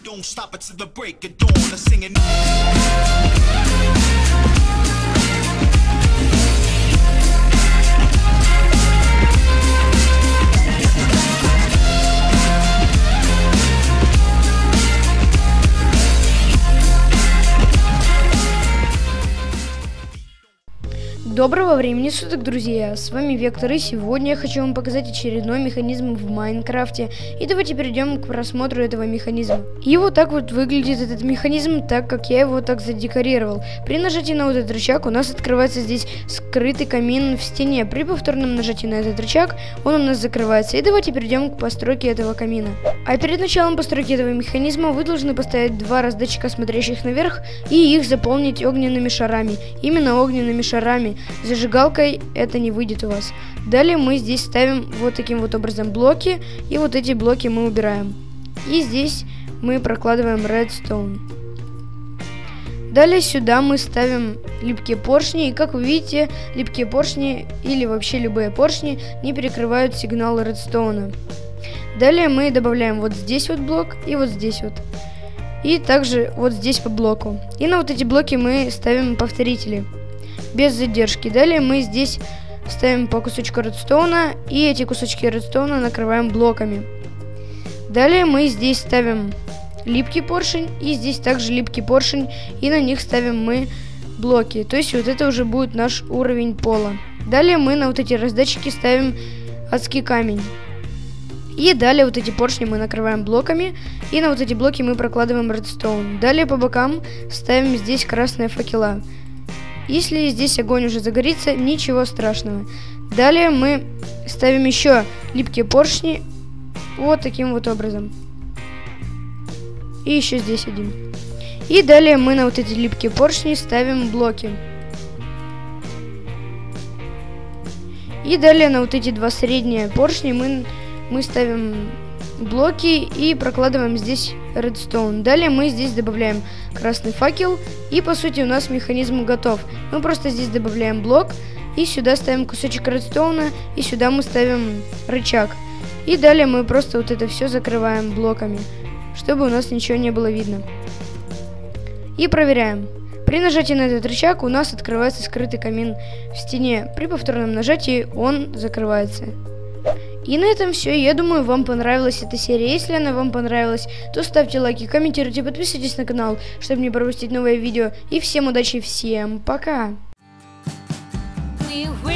don't stop it till the break of dawn. I'm singing. Доброго времени суток, друзья! С вами Вектор, и сегодня я хочу вам показать очередной механизм в Майнкрафте. И давайте перейдем к просмотру этого механизма. И вот так вот выглядит этот механизм, так как я его так задекорировал. При нажатии на вот этот рычаг у нас открывается здесь скрытый камин в стене. При повторном нажатии на этот рычаг он у нас закрывается. И давайте перейдем к постройке этого камина. А перед началом постройки этого механизма вы должны поставить два раздатчика, смотрящих наверх, и их заполнить огненными шарами. Именно огненными шарами. Зажигалкой это не выйдет у вас. Далее мы здесь ставим вот таким вот образом блоки, и вот эти блоки мы убираем. И здесь мы прокладываем редстоун. Далее сюда мы ставим липкие поршни, и как вы видите, липкие поршни или вообще любые поршни не перекрывают сигнал редстоуна. Далее мы добавляем вот здесь вот блок и вот здесь вот. И также вот здесь по блоку. И на вот эти блоки мы ставим повторители. Без задержки. Далее мы здесь ставим по кусочку редстоуна, и эти кусочки редстоуна накрываем блоками. Далее мы здесь ставим липкий поршень, и здесь также липкий поршень, и на них ставим мы блоки. То есть вот это уже будет наш уровень пола. Далее мы на вот эти раздатчики ставим адский камень. И далее вот эти поршни мы накрываем блоками, и на вот эти блоки мы прокладываем редстоун. Далее по бокам ставим здесь красные факела. Если здесь огонь уже загорится, ничего страшного. Далее мы ставим еще липкие поршни вот таким вот образом. И еще здесь один. И далее мы на вот эти липкие поршни ставим блоки. И далее на вот эти два средние поршни мы ставим блоки и прокладываем здесь редстоун. Далее мы здесь добавляем красный факел, и по сути у нас механизм готов. Мы просто здесь добавляем блок, и сюда ставим кусочек редстоуна, и сюда мы ставим рычаг. И далее мы просто вот это все закрываем блоками, чтобы у нас ничего не было видно. И проверяем. При нажатии на этот рычаг у нас открывается скрытый камин в стене. При повторном нажатии он закрывается. И на этом все. Я думаю, вам понравилась эта серия. Если она вам понравилась, то ставьте лайки, комментируйте, подписывайтесь на канал, чтобы не пропустить новые видео. И всем удачи, всем пока!